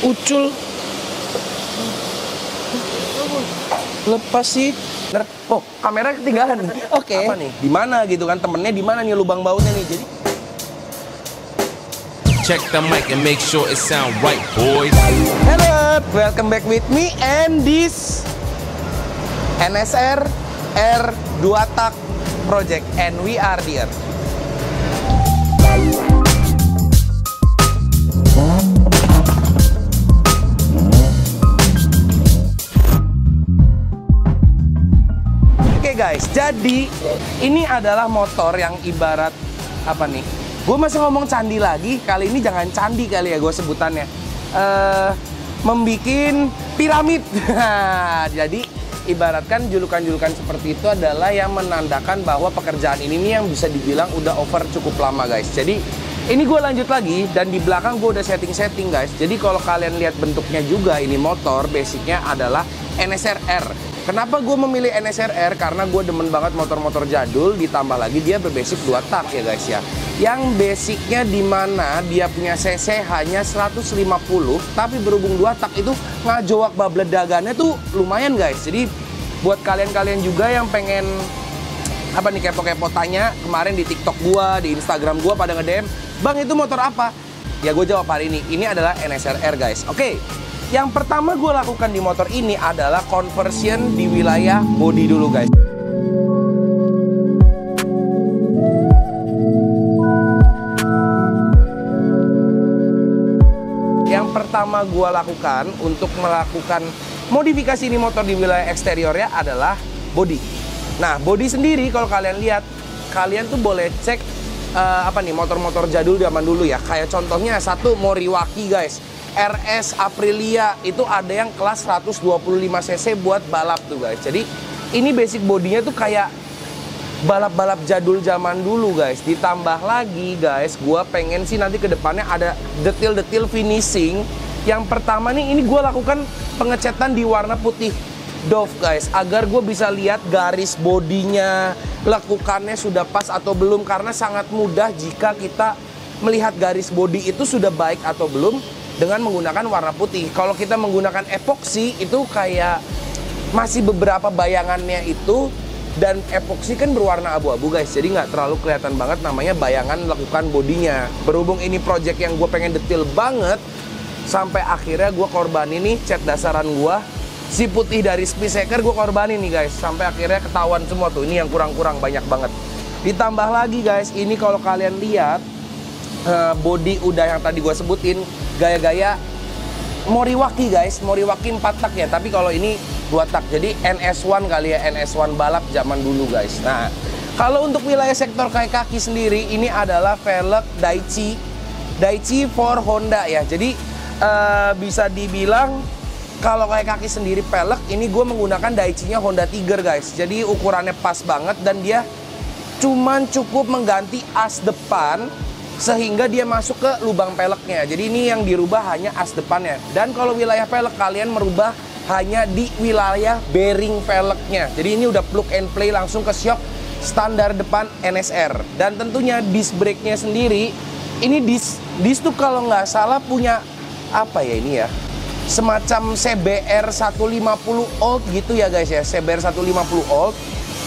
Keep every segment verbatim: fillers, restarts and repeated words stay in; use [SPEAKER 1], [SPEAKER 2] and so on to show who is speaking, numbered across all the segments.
[SPEAKER 1] Ucul. Lepas sih. Oh, kamera ketinggalan. Oke. Okay. Apa nih? Di mana gitu kan? Temennya di mana nih lubang bautnya nih? Jadi
[SPEAKER 2] check the mic and make sure it sound right, boys.
[SPEAKER 1] Hello, welcome back with me and this N S R R dua tak project and we are here. Oke okay guys, jadi ini adalah motor yang ibarat apa nih? Gue masih ngomong candi lagi, kali ini jangan candi kali ya gue sebutannya. Uh, membikin piramid. Jadi ibaratkan julukan-julukan seperti itu adalah yang menandakan bahwa pekerjaan ini nih yang bisa dibilang udah over cukup lama guys. Jadi ini gue lanjut lagi dan di belakang gue udah setting-setting guys. Jadi kalau kalian lihat bentuknya juga ini motor basicnya adalah N S R R. Kenapa gue memilih N S R R? Karena gue demen banget motor-motor jadul, ditambah lagi dia berbasic dua tak ya guys ya. Yang basicnya dimana dia punya cc hanya seratus lima puluh, tapi berhubung dua tak itu ngajowak babledagannya tuh lumayan guys. Jadi buat kalian-kalian juga yang pengen apa nih kepo-kepo tanya kemarin di TikTok gue, di Instagram gue pada nge-D M, "Bang itu motor apa?" Ya gue jawab hari ini, ini adalah N S R R guys. Oke. Okay. Yang pertama gue lakukan di motor ini adalah conversion di wilayah body dulu guys. Yang pertama gue lakukan untuk melakukan modifikasi ini motor di wilayah eksteriornya adalah body. Nah body sendiri kalau kalian lihat, kalian tuh boleh cek uh, apa nih motor-motor jadul zaman dulu ya. Kayak contohnya satu Moriwaki guys. R S Aprilia itu ada yang kelas seratus dua puluh lima cc buat balap tuh guys. Jadi ini basic bodinya tuh kayak balap-balap jadul zaman dulu guys. Ditambah lagi guys, gua pengen sih nanti ke depannya ada detail-detail finishing. Yang pertama nih ini gua lakukan pengecatan di warna putih Dove guys, agar gue bisa lihat garis bodinya, lekukannya sudah pas atau belum. Karena sangat mudah jika kita melihat garis bodi itu sudah baik atau belum dengan menggunakan warna putih. Kalau kita menggunakan epoksi itu kayak masih beberapa bayangannya itu, dan epoksi kan berwarna abu-abu guys, jadi nggak terlalu kelihatan banget namanya bayangan lakukan bodinya. Berhubung ini project yang gue pengen detail banget, sampai akhirnya gue korbanin nih cat dasaran gue, si putih dari Speedseeker gue korbanin nih guys, sampai akhirnya ketahuan semua tuh. Ini yang kurang-kurang banyak banget. Ditambah lagi guys, ini kalau kalian lihat uh, body udah yang tadi gue sebutin, gaya-gaya Moriwaki guys, Moriwaki empat tak ya, tapi kalau ini dua tak, jadi N S satu kali ya, N S satu balap zaman dulu guys. Nah, kalau untuk wilayah sektor kayak kaki sendiri, ini adalah velg Daichi Daichi for Honda ya. Jadi uh, bisa dibilang kalau kayak kaki sendiri velg, ini gue menggunakan Daichi-nya Honda Tiger guys. Jadi ukurannya pas banget dan dia cuman cukup mengganti as depan sehingga dia masuk ke lubang peleknya. Jadi ini yang dirubah hanya as depannya. Dan kalau wilayah pelek kalian merubah hanya di wilayah bearing velgnya. Jadi ini udah plug and play langsung ke shock standar depan N S R. Dan tentunya disc brake-nya sendiri, ini disc disc tuh kalau nggak salah punya apa ya ini ya, semacam C B R seratus lima puluh old gitu ya guys ya, C B R seratus lima puluh old.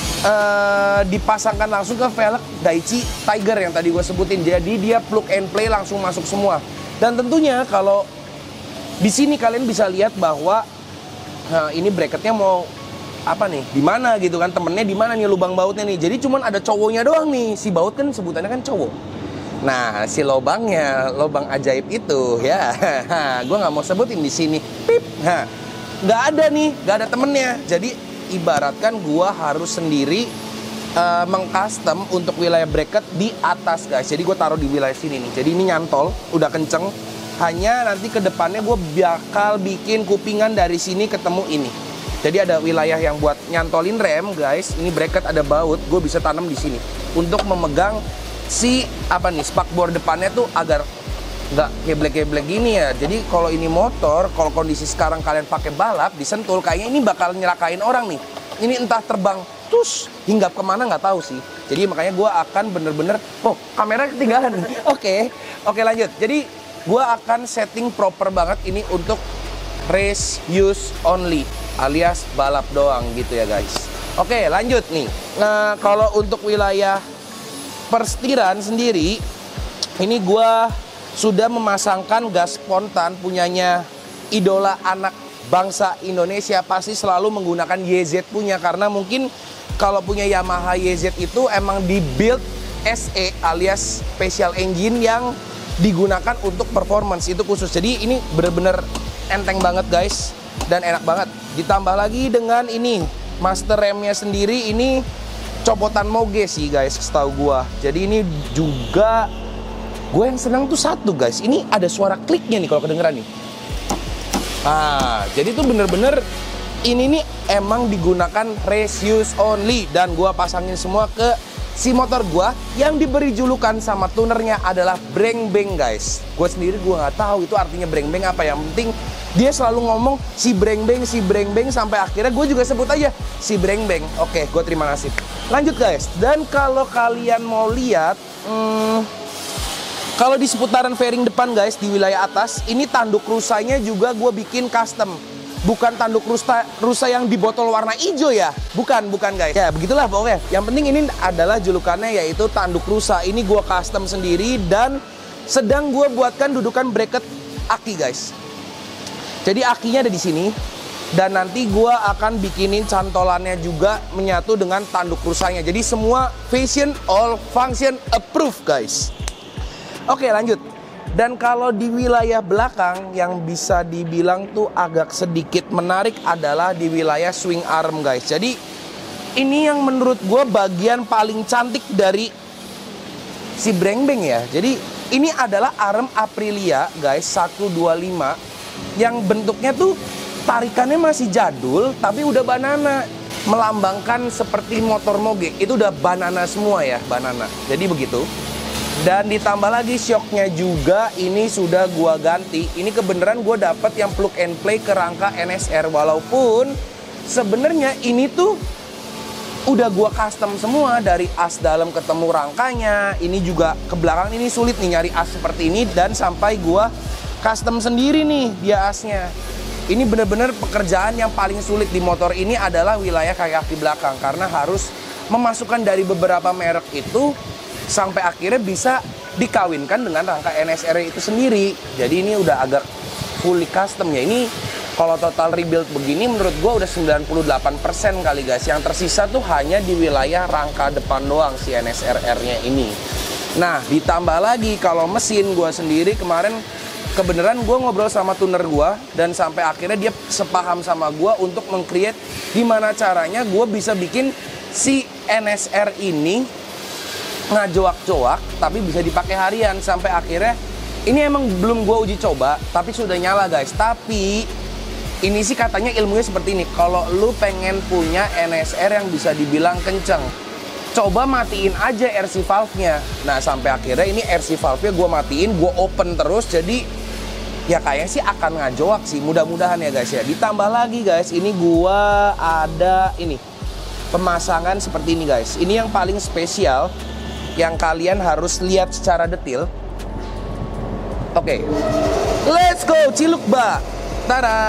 [SPEAKER 1] Uh, dipasangkan langsung ke velg Daichi Tiger yang tadi gue sebutin. Jadi dia plug and play langsung masuk semua. Dan tentunya kalau di sini kalian bisa lihat bahwa uh, ini bracketnya mau apa nih, di mana gitu kan, temennya di mana nih lubang bautnya nih. Jadi cuman ada cowoknya doang nih. Si baut kan sebutannya kan cowok. Nah si lubangnya, lubang ajaib itu ya, gue nggak mau sebutin di sini. Pip, nah nggak ada nih, nggak ada temennya. Jadi ibaratkan gua harus sendiri uh, mengcustom untuk wilayah bracket di atas guys. Jadi gue taruh di wilayah sini nih. Jadi ini nyantol, udah kenceng. Hanya nanti ke depannya gue bakal bikin kupingan dari sini ketemu ini. Jadi ada wilayah yang buat nyantolin rem guys. Ini bracket ada baut, gue bisa tanam di sini untuk memegang si apa nih spakbor depannya tuh agar nggak geblek-geblek gini ya. Jadi kalau ini motor, kalau kondisi sekarang kalian pakai balap disentul, kayaknya ini bakal nyelakain orang nih. Ini entah terbang terus hinggap kemana nggak tahu sih. Jadi makanya gue akan bener-bener, oh kamera ketinggalan. Oke, oke lanjut. Jadi gue akan setting proper banget ini untuk race use only, alias balap doang gitu ya guys. Oke, lanjut nih. Nah, kalau untuk wilayah persetiran sendiri, ini gue sudah memasangkan gas spontan punyanya idola anak bangsa Indonesia, pasti selalu menggunakan Y Z punya, karena mungkin kalau punya Yamaha Y Z itu emang di build S E alias special engine yang digunakan untuk performance itu khusus. Jadi ini bener-bener enteng banget guys dan enak banget. Ditambah lagi dengan ini master remnya sendiri, ini copotan Moge sih guys setahu gua. Jadi ini juga gue yang senang tuh satu guys, ini ada suara kliknya nih kalau kedengeran nih. Nah, jadi tuh bener-bener ini nih emang digunakan race use only, dan gua pasangin semua ke si motor gua yang diberi julukan sama tunernya adalah Breng Beng guys. Gue sendiri gua nggak tahu itu artinya Breng Beng apa, yang penting dia selalu ngomong si Breng Beng, si Breng Beng, sampai akhirnya gue juga sebut aja si Breng Beng. Oke, gue terima nasib. Lanjut guys, dan kalau kalian mau lihat, hmm, kalau di seputaran fairing depan guys, di wilayah atas, ini tanduk rusanya juga gue bikin custom. Bukan tanduk rusa, rusa yang di botol warna hijau ya. Bukan, bukan guys. Ya begitulah pokoknya. Yang penting ini adalah julukannya yaitu tanduk rusa. Ini gue custom sendiri dan sedang gue buatkan dudukan bracket aki guys. Jadi akinya ada di sini. Dan nanti gue akan bikinin cantolannya juga menyatu dengan tanduk rusanya. Jadi semua fashion all function approved guys. Oke lanjut. Dan kalau di wilayah belakang yang bisa dibilang tuh agak sedikit menarik adalah di wilayah swing arm guys. Jadi ini yang menurut gue bagian paling cantik dari si Breng Beng ya. Jadi ini adalah arm Aprilia guys seratus dua puluh lima yang bentuknya tuh tarikannya masih jadul tapi udah banana, melambangkan seperti motor Moge. Itu udah banana semua ya, banana. Jadi begitu. Dan ditambah lagi shocknya juga ini sudah gua ganti. Ini kebenaran gua dapet yang plug and play ke rangka N S R, walaupun sebenarnya ini tuh udah gua custom semua dari as dalam ketemu rangkanya. Ini juga ke belakang ini sulit nih nyari as seperti ini, dan sampai gua custom sendiri nih dia asnya. Ini bener-bener pekerjaan yang paling sulit di motor ini adalah wilayah kaki belakang, karena harus memasukkan dari beberapa merek itu sampai akhirnya bisa dikawinkan dengan rangka N S R itu sendiri. Jadi ini udah agak fully custom ya. Ini kalau total rebuild begini menurut gue udah sembilan puluh delapan persen kali guys. Yang tersisa tuh hanya di wilayah rangka depan doang si N S R R-nya ini. Nah ditambah lagi kalau mesin gue sendiri kemarin kebenaran gue ngobrol sama tuner gue, dan sampai akhirnya dia sepaham sama gue untuk meng-create gimana caranya gue bisa bikin si N S R ini ngajoak-joak tapi bisa dipakai harian. Sampai akhirnya ini emang belum gue uji coba tapi sudah nyala guys. Tapi ini sih katanya ilmunya seperti ini, kalau lu pengen punya N S R yang bisa dibilang kenceng, coba matiin aja R C valve-nya. Nah sampai akhirnya ini R C valve-nya gue matiin, gue open terus, jadi ya kayaknya sih akan ngajoak sih, mudah-mudahan ya guys ya. Ditambah lagi guys, ini gue ada ini pemasangan seperti ini guys. Ini yang paling spesial yang kalian harus lihat secara detail. Oke, okay. Let's go Cilukba. Tada.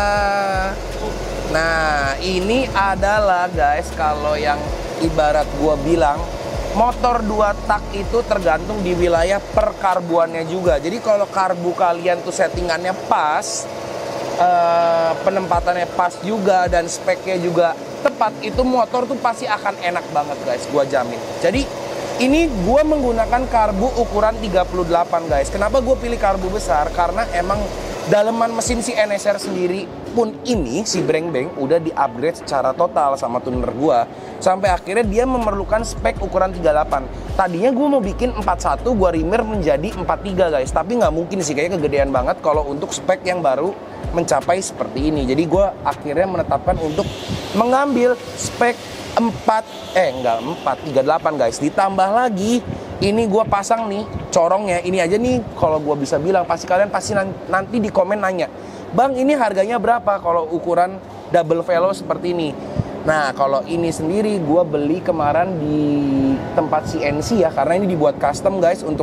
[SPEAKER 1] Nah ini adalah guys, kalau yang ibarat gua bilang motor dua tak itu tergantung di wilayah perkarbuannya juga. Jadi kalau karbu kalian tuh settingannya pas, uh, penempatannya pas juga, dan speknya juga tepat, itu motor tuh pasti akan enak banget guys, gua jamin. Jadi ini gue menggunakan karbu ukuran tiga puluh delapan guys. Kenapa gue pilih karbu besar? Karena emang daleman mesin si N S R sendiri pun ini, si Breng Beng, udah di-upgrade secara total sama tuner gue. Sampai akhirnya dia memerlukan spek ukuran tiga puluh delapan. Tadinya gue mau bikin empat puluh satu, gue remer menjadi empat puluh tiga guys. Tapi nggak mungkin sih, kayaknya kegedean banget kalau untuk spek yang baru mencapai seperti ini. Jadi gue akhirnya menetapkan untuk mengambil spek empat, eh enggak empat, tiga puluh delapan guys. Ditambah lagi ini gue pasang nih corongnya. Ini aja nih kalau gue bisa bilang pasti kalian pasti nanti di komen nanya, bang ini harganya berapa kalau ukuran double velo seperti ini. Nah kalau ini sendiri gue beli kemarin di tempat C N C ya, karena ini dibuat custom guys untuk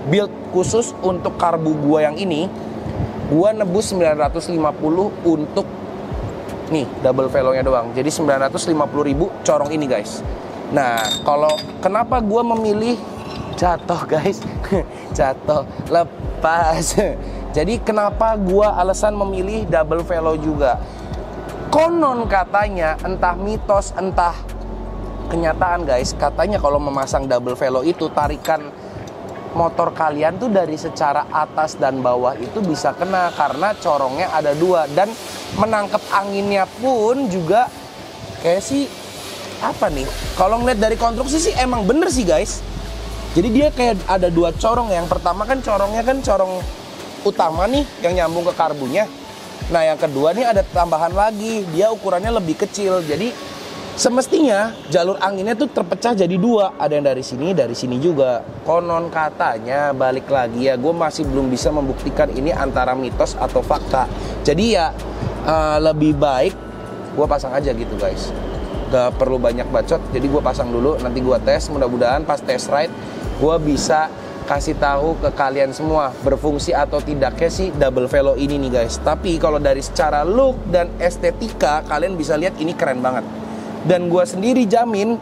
[SPEAKER 1] build khusus untuk karbu gua yang ini, gua nebus sembilan ratus lima puluh untuk nih double velonya doang. Jadi sembilan ratus lima puluh ribu corong ini guys. Nah, kalau kenapa gua memilih jatuh guys, jatuh lepas. Jadi kenapa gua alasan memilih double velo juga? Konon katanya, entah mitos, entah kenyataan guys, katanya kalau memasang double velo itu tarikan motor kalian tuh dari secara atas dan bawah itu bisa kena karena corongnya ada dua, dan menangkap anginnya pun juga kayak sih apa nih, kalau ngeliat dari konstruksi sih emang bener sih guys. Jadi dia kayak ada dua corong. Yang pertama kan corongnya kan corong utama nih yang nyambung ke karbunya. Nah yang kedua nih ada tambahan lagi, dia ukurannya lebih kecil. Jadi semestinya jalur anginnya tuh terpecah jadi dua, ada yang dari sini, dari sini juga. Konon katanya, balik lagi ya, gue masih belum bisa membuktikan ini antara mitos atau fakta. Jadi ya uh, lebih baik gue pasang aja gitu guys, gak perlu banyak bacot. Jadi gue pasang dulu, nanti gue tes, mudah-mudahan pas test ride gue bisa kasih tahu ke kalian semua berfungsi atau tidaknya sih double velo ini nih guys. Tapi kalau dari secara look dan estetika kalian bisa lihat ini keren banget. Dan gue sendiri jamin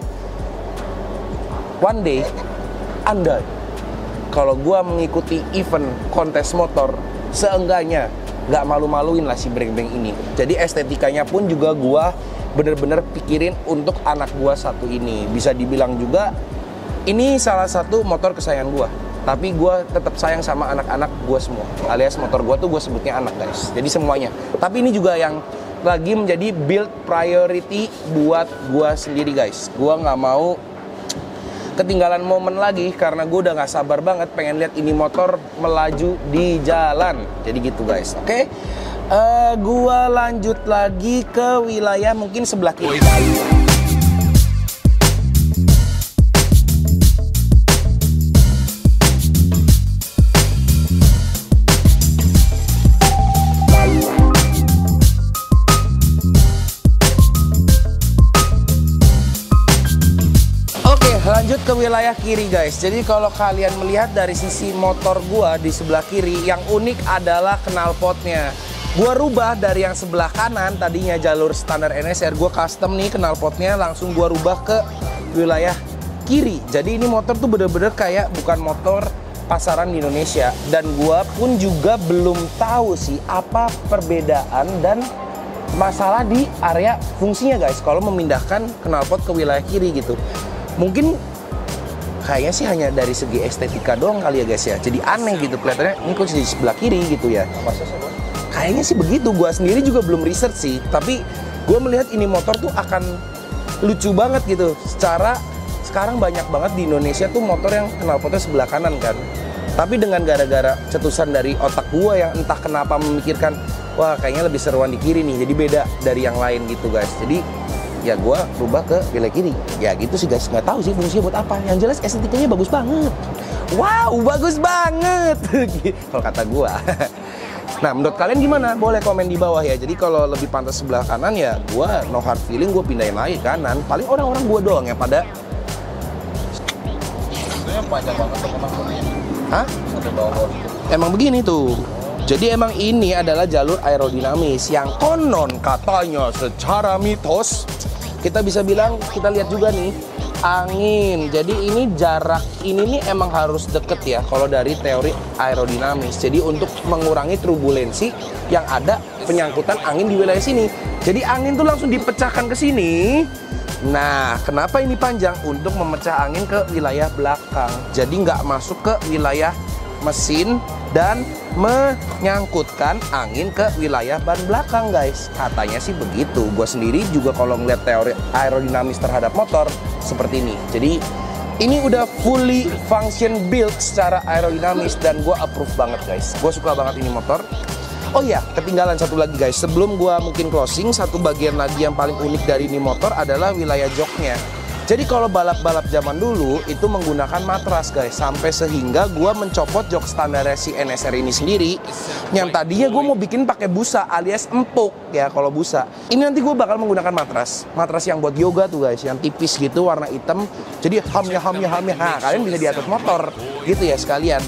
[SPEAKER 1] one day andai kalau gue mengikuti event kontes motor, seenggaknya gak malu-maluin lah si breng-breng ini. Jadi estetikanya pun juga gue bener-bener pikirin untuk anak gue satu ini. Bisa dibilang juga ini salah satu motor kesayangan gue, tapi gue tetap sayang sama anak-anak gue semua, alias motor gue tuh gue sebutnya anak guys. Jadi semuanya. Tapi ini juga yang lagi menjadi build priority buat gue sendiri guys. Gue nggak mau ketinggalan momen lagi karena gue udah nggak sabar banget pengen lihat ini motor melaju di jalan. Jadi gitu guys. Oke, okay? uh, gue lanjut lagi ke wilayah mungkin sebelah kiri. Lanjut ke wilayah kiri guys. Jadi kalau kalian melihat dari sisi motor gua di sebelah kiri, yang unik adalah knalpotnya. Gua rubah dari yang sebelah kanan, tadinya jalur standar N S R, gua custom nih knalpotnya, langsung gua rubah ke wilayah kiri. Jadi ini motor tuh bener-bener kayak bukan motor pasaran di Indonesia. Dan gua pun juga belum tahu sih apa perbedaan dan masalah di area fungsinya guys kalau memindahkan knalpot ke wilayah kiri gitu. Mungkin kayaknya sih hanya dari segi estetika doang kali ya guys ya. Jadi aneh gitu kelihatannya, ini kok di sebelah kiri gitu ya. Kayaknya sih begitu. Gua sendiri juga belum research sih, tapi gue melihat ini motor tuh akan lucu banget gitu. Secara sekarang banyak banget di Indonesia tuh motor yang knalpotnya sebelah kanan kan. Tapi dengan gara-gara cetusan dari otak gue yang entah kenapa memikirkan, wah kayaknya lebih seruan di kiri nih, jadi beda dari yang lain gitu guys. Jadi ya gue rubah ke wilayah kiri. Ya gitu sih guys, nggak tahu sih fungsinya buat apa. Yang jelas estetikanya bagus banget. Wow, bagus banget kalau kata gue. Nah, menurut kalian gimana? Boleh komen di bawah ya. Jadi kalau lebih pantas sebelah kanan ya gue no hard feeling, gue pindahin lagi kanan. Paling orang-orang gue doang yang pada sebenarnya panjang banget emang. Hah? Emang begini tuh. Jadi emang ini adalah jalur aerodinamis yang konon katanya secara mitos, kita bisa bilang, kita lihat juga nih, angin. Jadi ini jarak ini nih emang harus deket ya kalau dari teori aerodinamis. Jadi untuk mengurangi turbulensi yang ada penyangkutan angin di wilayah sini. Jadi angin tuh langsung dipecahkan ke sini. Nah, kenapa ini panjang? Untuk memecah angin ke wilayah belakang. Jadi nggak masuk ke wilayah mesin dan menyangkutkan angin ke wilayah ban belakang guys. Katanya sih begitu. Gue sendiri juga kalau ngeliat teori aerodinamis terhadap motor seperti ini. Jadi ini udah fully function build secara aerodinamis dan gue approve banget guys. Gue suka banget ini motor. Oh iya, ketinggalan satu lagi guys. Sebelum gue mungkin closing, satu bagian lagi yang paling unik dari ini motor adalah wilayah joknya. Jadi kalau balap-balap zaman dulu itu menggunakan matras guys, sampai sehingga gue mencopot jok standar si N S R ini sendiri, yang tadinya gue mau bikin pakai busa alias empuk ya kalau busa. Ini nanti gue bakal menggunakan matras, matras yang buat yoga tuh guys, yang tipis gitu warna hitam. Jadi hamnya hamnya hamnya, nah kalian bisa di atas motor gitu ya sekalian.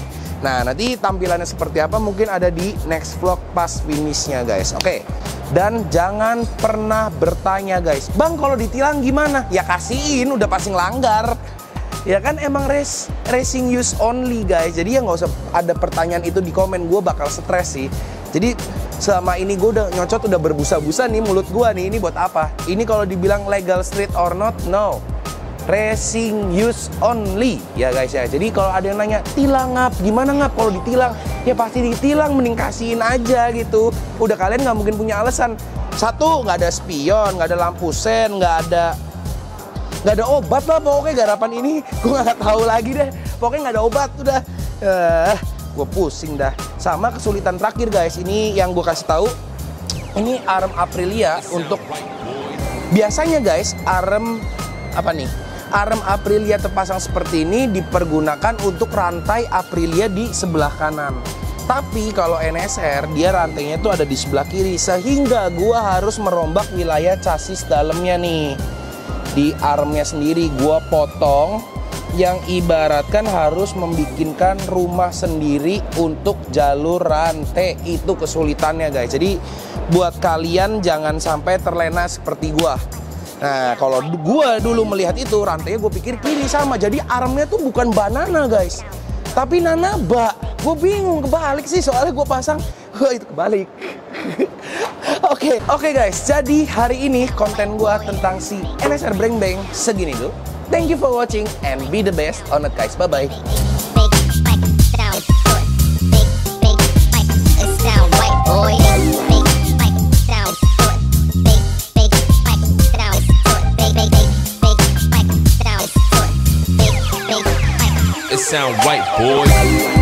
[SPEAKER 1] Nah, nanti tampilannya seperti apa mungkin ada di next vlog pas finishnya guys. Oke. Dan jangan pernah bertanya guys, Bang kalau ditilang gimana? Ya kasihin, udah pasti ngelanggar. Ya kan emang race, racing use only guys. Jadi ya nggak usah ada pertanyaan itu di komen, gue bakal stres sih. Jadi selama ini gue udah nyocot, udah berbusa-busa nih mulut gue nih. Ini buat apa? Ini kalau dibilang legal street or not, no. Racing use only ya guys ya. Jadi kalau ada yang nanya tilang ngap, gimana ngap kalau ditilang? Ya pasti ditilang, mending kasihin aja gitu. Udah kalian nggak mungkin punya alasan. Satu, nggak ada spion, nggak ada lampu sen, nggak ada nggak ada obat lah pokoknya garapan ini. Gue nggak tahu lagi deh. Pokoknya nggak ada obat udah. Uh, gue pusing dah. Sama kesulitan terakhir guys. Ini yang gue kasih tahu. Ini arm Aprilia untuk biasanya guys arm apa nih? Arm Aprilia terpasang seperti ini dipergunakan untuk rantai Aprilia di sebelah kanan. Tapi kalau N S R dia rantainya tuh ada di sebelah kiri, sehingga gua harus merombak wilayah chassis dalamnya nih. Di armnya sendiri gua potong, yang ibaratkan harus membikinkan rumah sendiri untuk jalur rantai. Itu kesulitannya guys. Jadi buat kalian jangan sampai terlena seperti gua. Nah, kalau gue dulu melihat itu, rantainya gue pikir kiri sama. Jadi armnya tuh bukan banana guys, tapi nanaba. Gue bingung, kebalik sih soalnya gue pasang. Wah, itu kebalik. Oke, oke guys. Jadi hari ini konten gue tentang si N S R Breng Beng segini dulu. Thank you for watching and be the best on it guys. Bye-bye.
[SPEAKER 2] It sound right, boy.